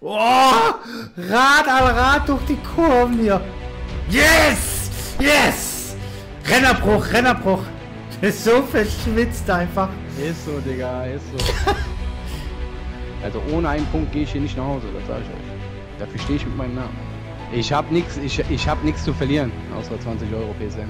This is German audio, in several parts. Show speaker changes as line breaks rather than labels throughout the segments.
Oh, Rad an Rad durch die Kurven hier. Yes! Yes! Rennerbruch, Rennerbruch. So verschwitzt einfach.
Ist so, Digga, ist so. Also ohne einen Punkt gehe ich hier nicht nach Hause, das sage ich euch. Dafür stehe ich mit meinem Namen. Ich hab nichts zu verlieren, außer 20 Euro PSN.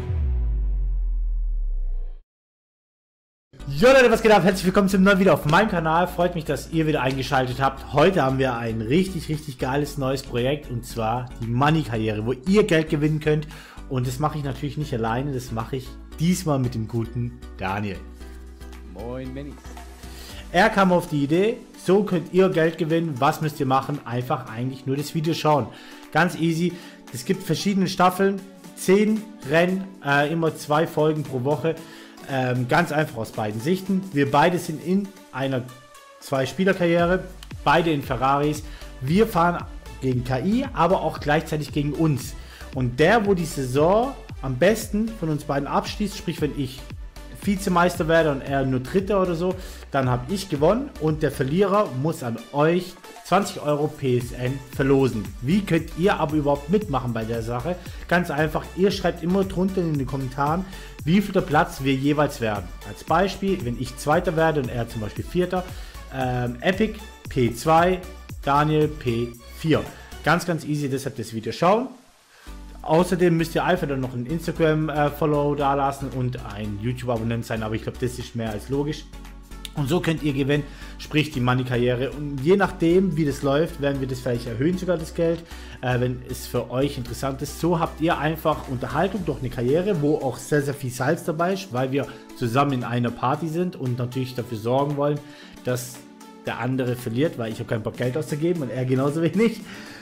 Jo Leute, was geht ab? Herzlich willkommen zum neuen Video auf meinem Kanal. Freut mich, dass ihr wieder eingeschaltet habt. Heute haben wir ein richtig geiles neues Projekt, und zwar die Money-Karriere, wo ihr Geld gewinnen könnt. Und das mache ich natürlich nicht alleine, das mache ich diesmal mit dem guten Daniel.
Moin Mannis.
Er kam auf die Idee, so könnt ihr Geld gewinnen. Was müsst ihr machen? Einfach eigentlich nur das Video schauen. Ganz easy. Es gibt verschiedene Staffeln, 10 Rennen, immer 2 Folgen pro Woche. Ganz einfach aus beiden Sichten. Wir beide sind in einer 2-Spieler-Karriere, beide in Ferraris. Wir fahren gegen KI, aber auch gleichzeitig gegen uns. Und der, wo die Saison am besten von uns beiden abschließt, sprich wenn ich Vizemeister werde und er nur Dritter oder so, dann habe ich gewonnen und der Verlierer muss an euch 20 Euro PSN verlosen. Wie könnt ihr aber überhaupt mitmachen bei der Sache? Ganz einfach, ihr schreibt immer drunter in den Kommentaren, wie viel der Platz wir jeweils werden. Als Beispiel, wenn ich Zweiter werde und er zum Beispiel Vierter, Epic P2, Daniel P4. Ganz easy, deshalb das Video schauen. Außerdem müsst ihr einfach dann noch ein Instagram-Follow da lassen und ein YouTube-Abonnent sein, aber ich glaube, das ist mehr als logisch. Und so könnt ihr gewinnen, sprich die Money-Karriere. Und je nachdem, wie das läuft, werden wir das vielleicht erhöhen, sogar das Geld, wenn es für euch interessant ist. So habt ihr einfach Unterhaltung durch eine Karriere, wo auch sehr viel Salz dabei ist, weil wir zusammen in einer Party sind und natürlich dafür sorgen wollen, dass der andere verliert, weil ich habe keinen Bock Geld auszugeben und er genauso wenig.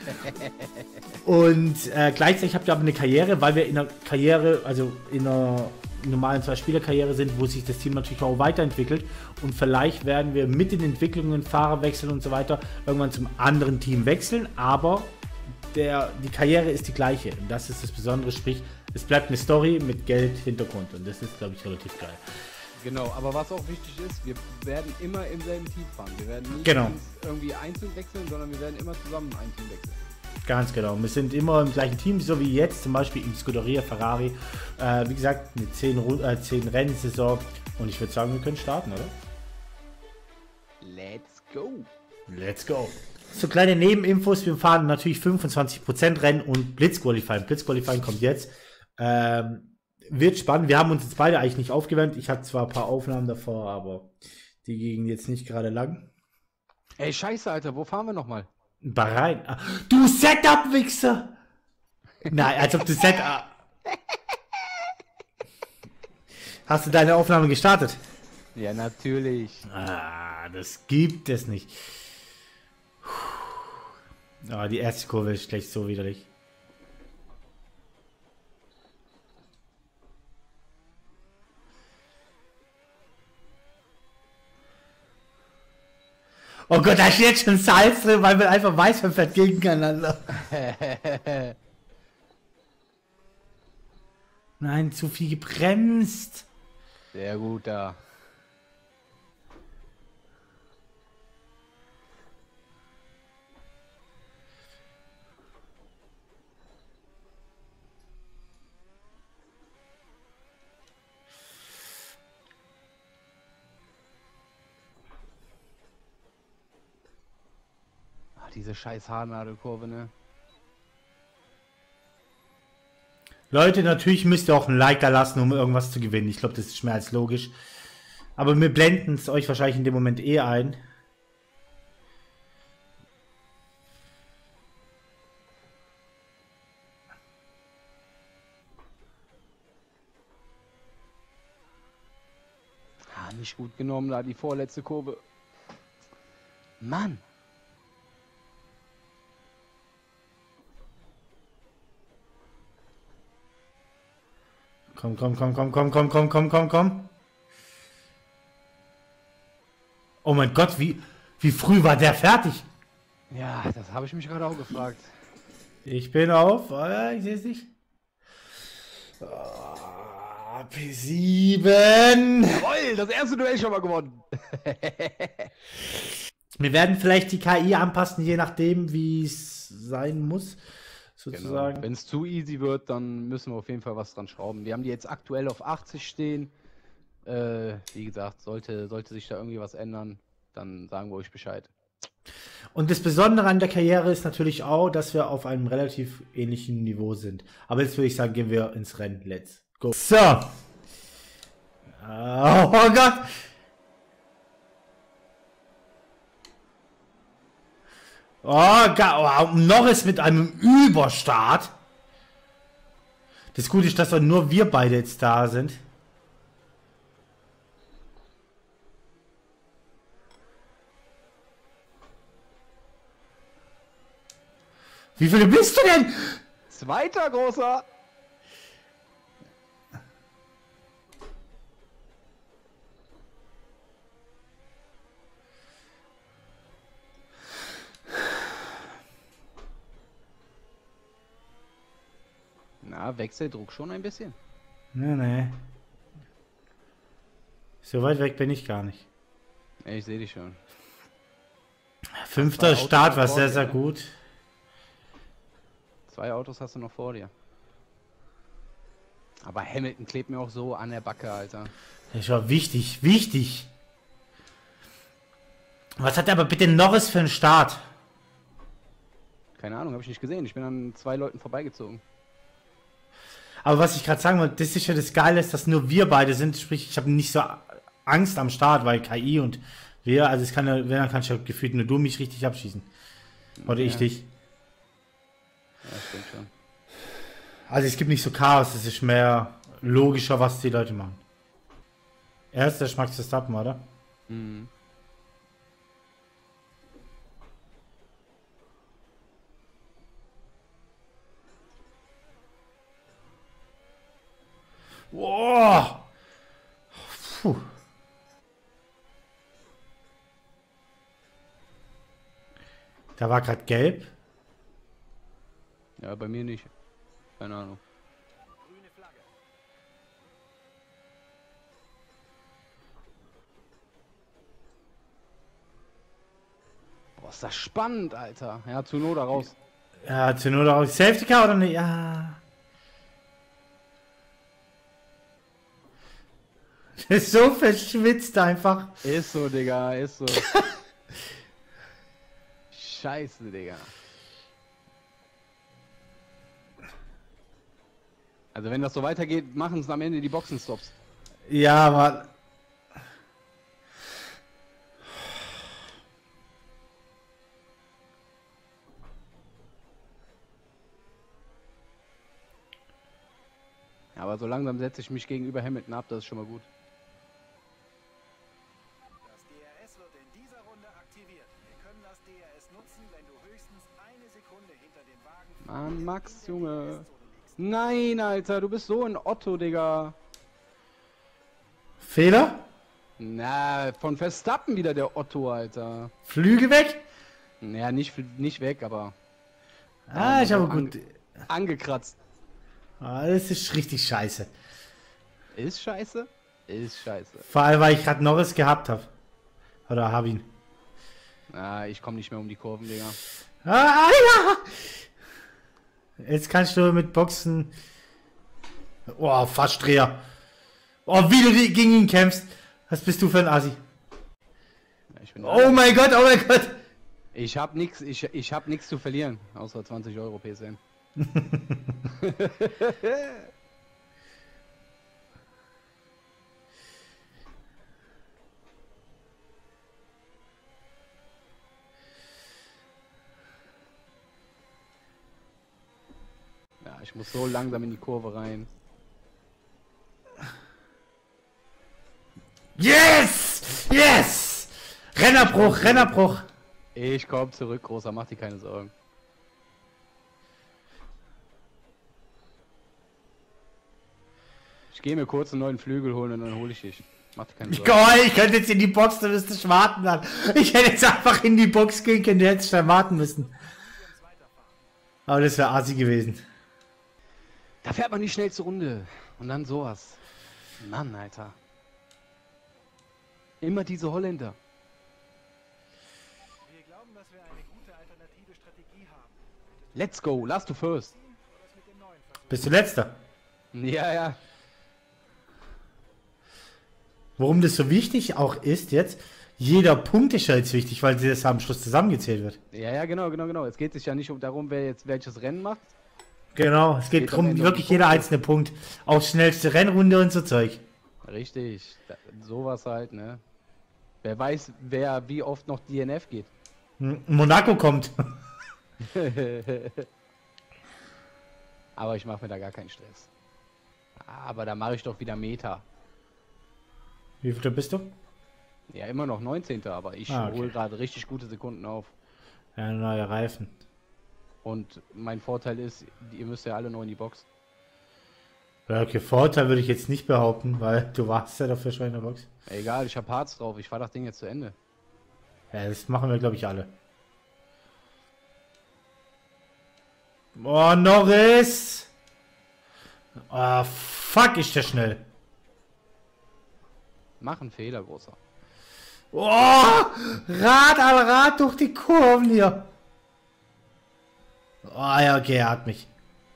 Und gleichzeitig habt ihr aber eine Karriere, weil wir in einer Karriere, also in einer normalen 2-Spieler-Karriere sind, wo sich das Team natürlich auch weiterentwickelt, und vielleicht werden wir mit den Entwicklungen, Fahrer wechseln und so weiter, irgendwann zum anderen Team wechseln, aber die Karriere ist die gleiche, und das ist das Besondere, sprich, es bleibt eine Story mit Geld, Hintergrund, und das ist, glaube ich, relativ geil.
Genau, aber was auch wichtig ist, wir werden immer im selben Team fahren. Wir werden nicht irgendwie einzeln wechseln, sondern wir werden immer zusammen ein Team wechseln.
Ganz genau, wir sind immer im gleichen Team, so wie jetzt zum Beispiel im Scuderia Ferrari. Wie gesagt, eine 10 Rennsaison, und ich würde sagen, wir können starten, oder?
Let's go!
Let's go! So, kleine Nebeninfos, wir fahren natürlich 25% Rennen und Blitzqualifying. Blitzqualifying kommt jetzt. Wird spannend, wir haben uns jetzt beide eigentlich nicht aufgewärmt. Ich hatte zwar ein paar Aufnahmen davor, aber die gingen jetzt nicht gerade lang.
Ey, scheiße, Alter, wo fahren wir nochmal?
Bahrain. Du Setup-Wichser! Nein, als ob du Setup... Hast du deine Aufnahme gestartet?
Ja, natürlich.
Ah, das gibt es nicht. Ah, die erste Kurve ist gleich so widerlich. Oh Gott, da ist jetzt schon Salz drin, weil man einfach weiß, man fährt gegeneinander. Nein, zu viel gebremst.
Sehr gut da. Diese scheiß Haarnadelkurve, ne?
Leute, natürlich müsst ihr auch ein Like da lassen, um irgendwas zu gewinnen. Ich glaube, das ist mehr als logisch. Aber wir blenden es euch wahrscheinlich in dem Moment eh ein.
Ah, nicht gut genommen, da die vorletzte Kurve. Mann!
Komm. Oh mein Gott, wie früh war der fertig?
Ja, das habe ich mich gerade auch gefragt.
Ich bin auf, ich sehe es nicht. P7.
Jawohl, das erste Duell schon mal gewonnen.
Wir werden vielleicht die KI anpassen, je nachdem, wie es sein muss,
Genau.
sozusagen.
Wenn es zu easy wird, dann müssen wir auf jeden Fall was dran schrauben. Wir haben die jetzt aktuell auf 80 stehen. Wie gesagt, sollte sich da irgendwie was ändern, dann sagen wir euch Bescheid.
Und das Besondere an der Karriere ist natürlich auch, dass wir auf einem relativ ähnlichen Niveau sind. Aber jetzt würde ich sagen, gehen wir ins Rennen. Let's go. So. Oh Gott. Oh, Norris mit einem Überstart. Das Gute ist, dass doch nur wir beide jetzt da sind. Wie viele bist du denn?
Zweiter großer! Na, Wechseldruck schon ein bisschen.
Nee. So weit weg bin ich gar nicht.
Ich sehe dich schon.
5.
Zwei
Start
Autos
war
vor
sehr,
dir,
sehr
ne?
gut.
2 Autos hast du noch vor dir. Aber Hamilton klebt mir auch so an der Backe, Alter.
Das war wichtig. Was hat aber bitte Norris für einen Start?
Keine Ahnung, habe ich nicht gesehen. Ich bin an 2 Leuten vorbeigezogen.
Aber was ich gerade sagen wollte, das ist ja das Geile, ist, dass nur wir beide sind. Sprich, ich habe nicht so Angst am Start, weil KI und wir, also es kann ja, wenn, dann kannst du ja gefühlt nur du mich richtig abschießen. Oder ich dich.
Ja, stimmt schon.
Also es gibt nicht so Chaos, es ist mehr logischer, was die Leute machen. Er ist der Max Verstappen, oder?
Mhm.
Boah! Puh. Da war gerade gelb.
Ja, bei mir nicht. Keine Ahnung. Boah, ist das spannend, Alter. Ja, Tsunoda raus.
Ja, Tsunoda raus. Safety Car oder nicht? Ja. Das ist so verschwitzt einfach.
Ist so, Digga, ist so. Scheiße, Digga. Also wenn das so weitergeht, machen es am Ende die Boxenstops.
Ja, aber...
Aber so langsam setze ich mich gegenüber Hamilton ab, das ist schon mal gut.
Das DRS wird in dieser Runde aktiviert. Wir können das DRS nutzen, wenn du höchstens eine Sekunde hinter dem Wagen...
Mann, Max, Junge. Nein, Alter, du bist so ein Otto, Digga.
Fehler?
Na, von Verstappen wieder der Otto, Alter.
Flügel weg?
Naja, nicht weg, aber...
Ah, ich habe gut...
Angekratzt.
Ah, das ist richtig scheiße.
Ist scheiße? Ist scheiße.
Vor allem, weil ich gerade Norris gehabt habe. Oder habe ihn.
Na, ich komme nicht mehr um die Kurven, Digga.
Ah, ja! Jetzt kannst du mit Boxen... Oh, Fassdreher. Oh, wie du gegen ihn kämpfst. Was bist du für ein Assi?
Ja, ich bin
Oh mein Gott, oh mein Gott.
Ich hab nix zu verlieren, außer 20 Euro PSN. Ja, ich muss so langsam in die Kurve rein.
Yes! Yes! Rennerbruch, Rennerbruch.
Ich komm zurück, Großer, mach dir keine Sorgen. Ich gehe mir kurz einen neuen Flügel holen und dann hole ich dich. Mach dir keine Sorgen.
Geil, ich könnte jetzt in die Box, du müsstest warten dann. Ich hätte jetzt einfach in die Box gehen können, du hättest schnell warten müssen. Aber das wäre Assi gewesen.
Da fährt man die schnellste Runde. Und dann sowas. Mann, Alter. Immer diese Holländer. Let's go, last to first.
Bist du letzter?
Ja, ja.
Warum das so wichtig auch ist jetzt, jeder Punkt ist ja jetzt wichtig, weil das am Schluss zusammengezählt wird.
Ja, ja, genau. Es geht sich ja nicht darum, wer jetzt welches Rennen macht.
Genau, es geht
Geht am
darum,
Ende um
wirklich
die
jeder
Punkte.
einzelne Punkt. Auch schnellste Rennrunde und so Zeug.
Richtig, sowas halt, ne? Wer weiß, wer wie oft noch DNF geht.
Monaco kommt.
Aber ich mache mir da gar keinen Stress. Aber da mache ich doch wieder Meta.
Wie viel bist du?
Ja, immer noch 19. Aber ich
Okay.
hole gerade richtig gute Sekunden auf.
Ja, neue Reifen.
Und mein Vorteil ist, ihr müsst ja alle noch in die Box.
Ja, okay, Vorteil würde ich jetzt nicht behaupten, weil du warst ja dafür schon in der Box.
Egal, ich habe Harz drauf. Ich fahre das Ding jetzt zu Ende.
Ja, das machen wir, glaube ich, alle. Oh, Norris! Ah, fuck, ist der schnell.
Mach einen Fehler, Großer.
Oh, Rad an Rad durch die Kurven hier. Oh, ja, okay, er hat mich.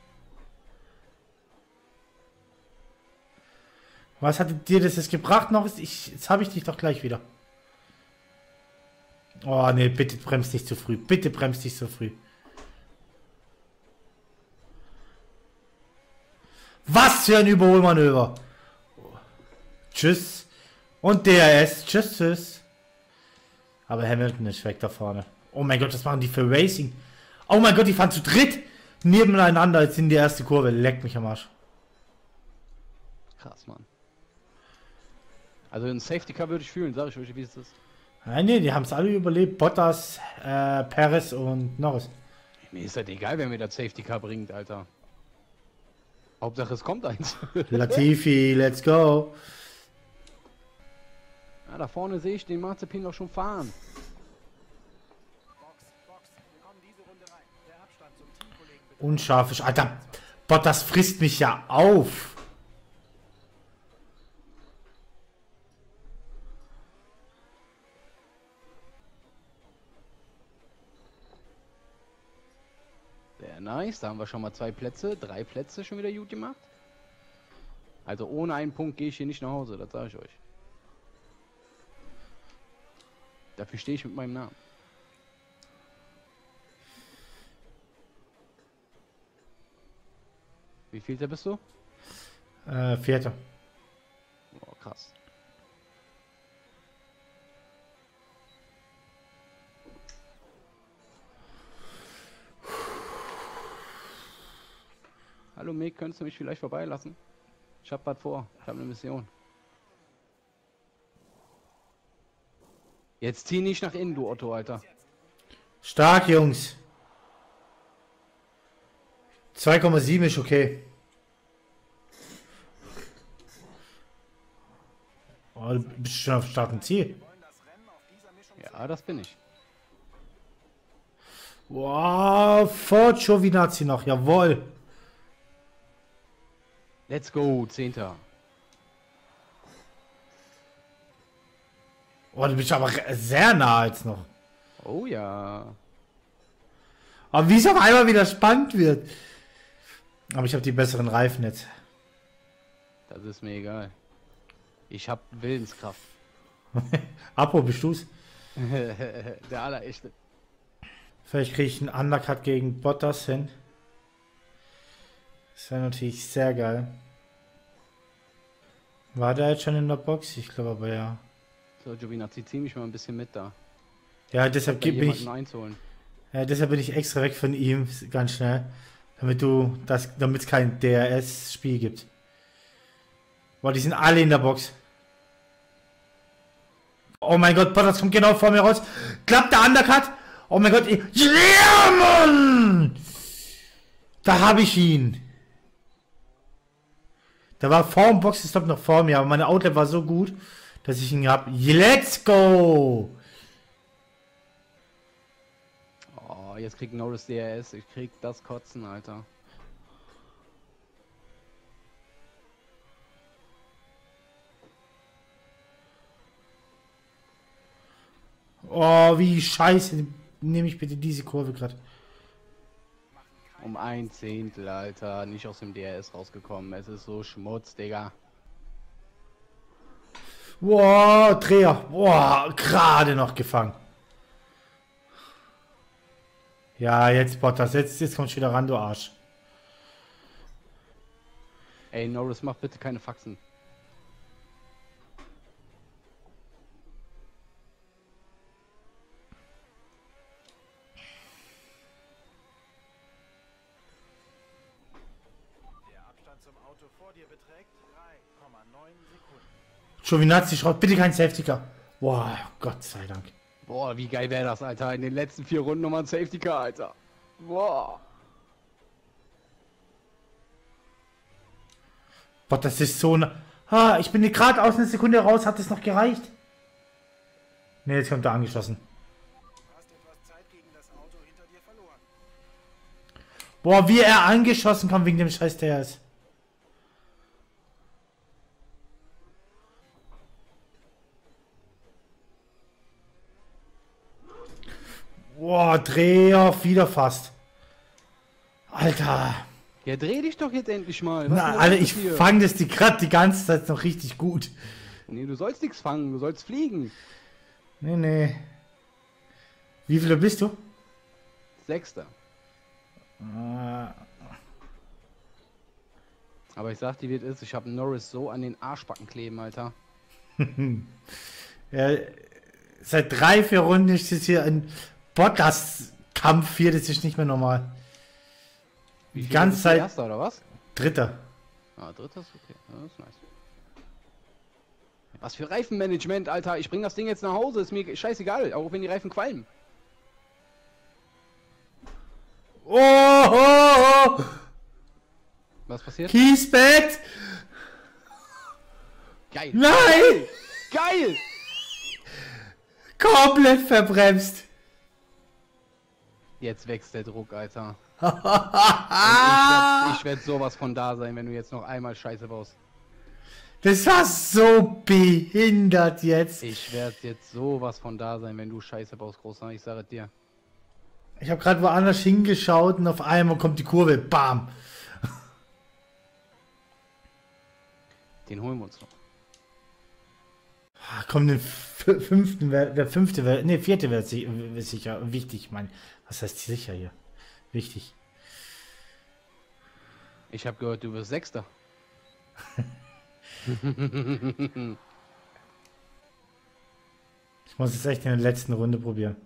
Was hat dir das jetzt gebracht, Norris? Jetzt habe ich dich doch gleich wieder. Oh, nee, bitte bremst nicht zu früh. Bitte bremst nicht so früh. Was für ein Überholmanöver. Tschüss. Und DRS. Tschüss, tschüss. Aber Hamilton ist weg da vorne. Oh mein Gott, was machen die für Racing? Oh mein Gott, die fahren zu dritt nebeneinander jetzt in die erste Kurve. Leck mich am Arsch.
Krass, Mann. Also ein Safety Car würde ich fühlen, sag ich euch, wie es ist.
Nein, nee, die haben es alle überlebt. Bottas, Perez und Norris.
Mir ist das egal, wer mir das Safety Car bringt, Alter. Hauptsache es kommt eins.
Latifi, let's go.
Ja, da vorne sehe ich den Mazepin doch schon fahren.
Box. Wir kommen diese Runde rein. Der Abstand zum Teamkollegen bitte.
Unscharf ist. Alter, Bottas frisst mich ja auf.
Sehr nice, da haben wir schon mal 2 Plätze, 3 Plätze schon wieder gut gemacht. Also ohne einen Punkt gehe ich hier nicht nach Hause, das sage ich euch. Dafür stehe ich mit meinem Namen. Wie viel da bist du?
Vierter.
Oh, krass. Hallo Mick, könntest du mich vielleicht vorbeilassen? Ich hab was vor, ich habe eine Mission. Jetzt zieh nicht nach innen, du Otto, Alter.
Stark, Jungs. 2,7 ist okay. Oh, du bist schon auf starkem Ziel.
Ja, das bin ich.
Wow, vor Giovinazzi noch, jawohl.
Let's go, 10.
Oh, du bist aber sehr nah jetzt noch.
Oh ja.
Aber wie es auf einmal wieder spannend wird. Aber ich habe die besseren Reifen jetzt.
Das ist mir egal. Ich hab Willenskraft.
Apo, bist du's?
Der allerechte.
Vielleicht kriege ich einen Undercut gegen Bottas hin. Das wäre natürlich sehr geil. War der jetzt schon in der Box? Ich glaube aber ja.
So, Giovinazzi, zieh mich mal ein bisschen mit da.
Ja, deshalb
Da
bin ich,
jemanden einzuholen.
ja, deshalb bin ich extra weg von ihm, ganz schnell. Damit es kein DRS-Spiel gibt. Boah, die sind alle in der Box. Oh mein Gott, Bottas kommt genau vor mir raus. Klappt der Undercut? Oh mein Gott, ja, Mann! Da habe ich ihn. Der war vor dem Boxenstopp noch vor mir, aber meine Outlet war so gut, dass ich ihn hab. Let's go!
Oh, jetzt kriegt Norris DRS. Ich krieg das Kotzen, Alter.
Oh, wie scheiße. Nehme ich bitte diese Kurve gerade.
Um ein Zehntel, Alter. Nicht aus dem DRS rausgekommen. Es ist so Schmutz, Digga.
Boah, Dreher. Boah, gerade noch gefangen. Ja, jetzt Bottas. Jetzt kommst du wieder ran, du Arsch.
Ey, Norris, mach bitte keine Faxen.
Der Abstand zum Auto vor dir beträgt 3,9 Sekunden.
Giovinazzi schraubt bitte kein Safety Car. Boah, Gott sei Dank.
Boah, wie geil wäre das, Alter. In den letzten 4 Runden nochmal ein Safety Car, Alter. Boah.
Boah, das ist so eine... Ah, ich bin gerade aus einer Sekunde raus. Hat es noch gereicht? Ne, jetzt kommt er angeschossen.
Du hast etwas Zeit gegen das Auto hinter dir verloren.
Boah, wie er angeschossen kommt wegen dem Scheiß DRS. Boah, Dreher, wieder fast. Alter.
Ja, dreh dich doch jetzt endlich mal.
Na, Alter, ich fange das gerade die ganze Zeit noch richtig gut.
Nee, du sollst nichts fangen, du sollst fliegen.
Nee, nee. Wie viel bist du?
6. Aber ich sag dir, wie es ist, ich habe Norris so an den Arschbacken kleben, Alter.
Ja, seit 3, 4 Runden ist es hier ein Bottas-Kampf hier, das ist nicht mehr normal.
Wie
Die
viel
ganze
bist du,
Zeit.
Erster oder was?
Dritter.
Ah, dritter ist okay. Ja, das ist nice. Was für Reifenmanagement, Alter. Ich bring das Ding jetzt nach Hause. Ist mir scheißegal, auch wenn die Reifen qualmen.
Oh!
Was passiert?
Kiesbett!
Geil.
Nein!
Geil!
Komplett verbremst.
Jetzt wächst der Druck, Alter.
Ah!
Ich werd sowas von da sein, wenn du jetzt noch einmal Scheiße baust.
Das war so behindert jetzt.
Ich werd jetzt sowas von da sein, wenn du Scheiße baust, Großer. Ich sage dir.
Ich habe gerade woanders hingeschaut und auf einmal kommt die Kurve. Bam!
Den holen wir uns noch.
Komm, den fünften, der fünfte wäre, ne, vierte wäre sicher wichtig. Mein, was heißt sicher hier? Wichtig.
Ich habe gehört, du wirst 6.
Ich muss es echt in der letzten Runde probieren.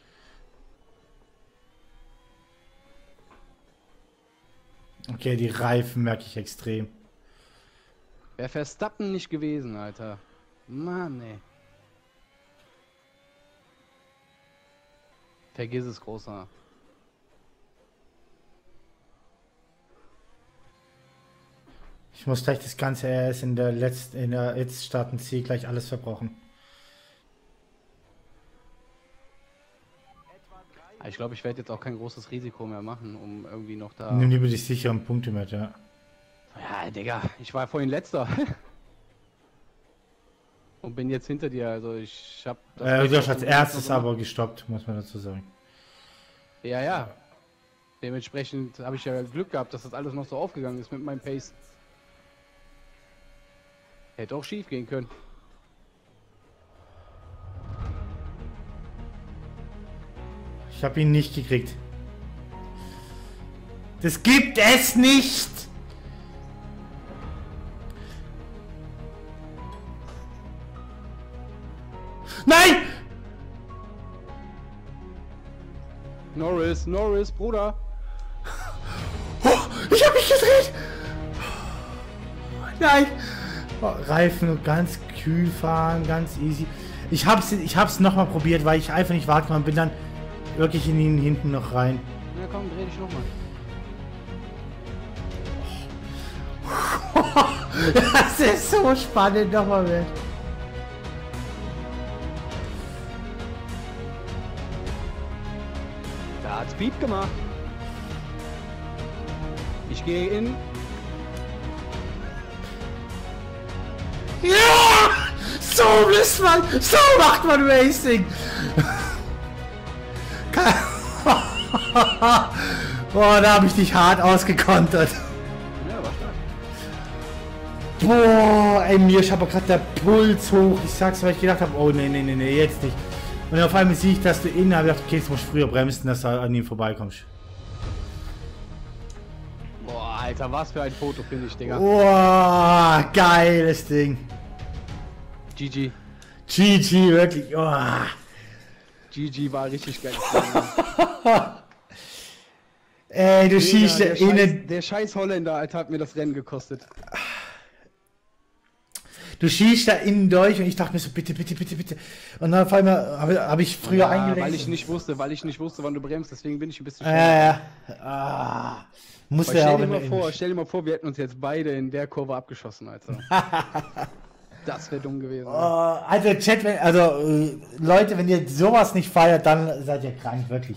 Okay, die Reifen merke ich extrem.
Wäre Verstappen nicht gewesen, Alter. Mann, ey. Vergiss es, Großer.
Ich muss gleich das ganze RS in der jetzt starten Ziel gleich alles verbrauchen.
Ich glaube, ich werde jetzt auch kein großes Risiko mehr machen, um irgendwie noch da...
Nimm lieber die sicheren Punkte mit, ja.
Ja, Digga, ich war vorhin letzter. Und bin jetzt hinter dir, also ich hab...
Du hast als erstes aber gestoppt, muss man dazu sagen.
Ja, ja. Dementsprechend habe ich ja Glück gehabt, dass das alles noch so aufgegangen ist mit meinem Pace. Hätte auch schief gehen können.
Ich habe ihn nicht gekriegt. Das gibt es nicht! Nein!
Norris, Norris, Bruder!
Oh, ich habe mich gedreht! Nein! Oh, Reifen ganz kühl fahren, ganz easy. Ich hab's nochmal probiert, weil ich einfach nicht warten kann. Bin dann wirklich in ihn hinten noch rein.
Na komm, dreh dich nochmal.
Das ist so spannend nochmal mit.
Da hat's Piep gemacht. Ich gehe in.
Ja! So so macht man Racing! Boah, da habe ich dich hart ausgekontert.
Ja, war stark.
Boah, ey, mir ist aber gerade der Puls hoch. Ich sag's, weil ich gedacht habe, oh nee, jetzt nicht. Und auf einmal sehe ich, dass du innen, habe ich gedacht, okay, jetzt musst du früher bremsen, dass du an ihm vorbeikommst.
Boah, Alter, was für ein Foto finde ich, Digga.
Boah, geiles Ding.
GG.
GG, wirklich. Oh.
GG war richtig geil.
Ey, du schießt
der,
innen.
der scheiß Holländer, Alter, hat mir das Rennen gekostet.
Du schießt da innen durch und ich dachte mir so, bitte. Und dann auf einmal habe ich früher eingelenkt.
Weil ich nicht wusste, wann du bremst, deswegen bin ich ein bisschen
ja. Musste ja auch
stell dir mal vor, wir hätten uns jetzt beide in der Kurve abgeschossen, Alter. Das wäre dumm gewesen.
Also Chat, Leute, wenn ihr sowas nicht feiert, dann seid ihr krank, wirklich.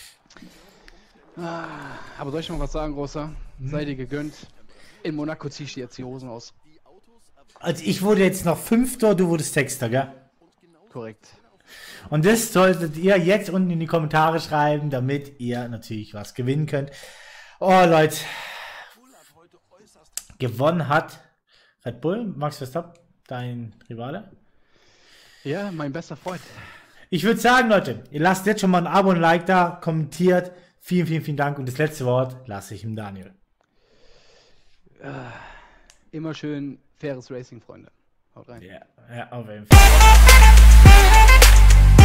Aber soll ich noch was sagen, Großer? Sei dir gegönnt. In Monaco zieh ich dir jetzt die Hosen aus.
Also ich wurde jetzt noch 5. Du wurdest 6. Gell?
Korrekt.
Und das solltet ihr jetzt unten in die Kommentare schreiben, damit ihr natürlich was gewinnen könnt. Oh Leute, gewonnen hat Red Bull, Max Verstappen, dein Rivale.
Ja, mein bester Freund.
Ich würde sagen, Leute, ihr lasst jetzt schon mal ein Abo und ein Like da, kommentiert. Vielen Dank und das letzte Wort lasse ich ihm Daniel.
Immer schön faires Racing, Freunde. Haut rein.
Ja, auf jeden Fall.